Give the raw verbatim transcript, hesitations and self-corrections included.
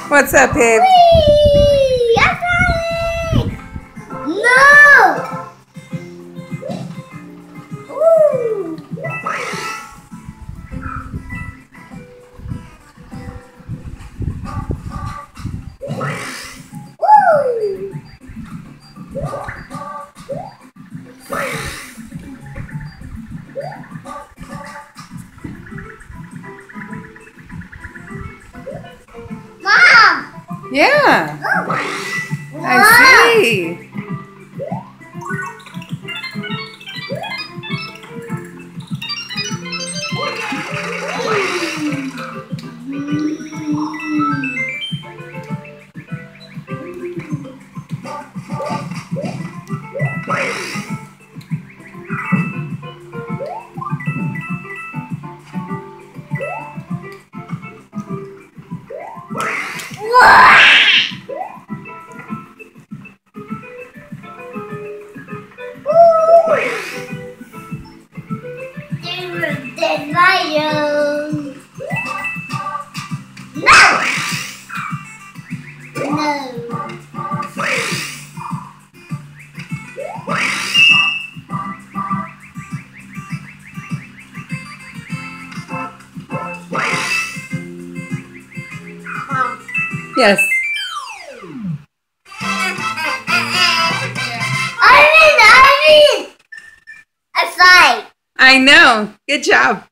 What's up, babe? Whee! I'm flying! No! Ooh. Woo! Mom! Yeah. Oh. I see. Dead lion. No! No. Yes. I mean, I mean, I fly. I know. Good job.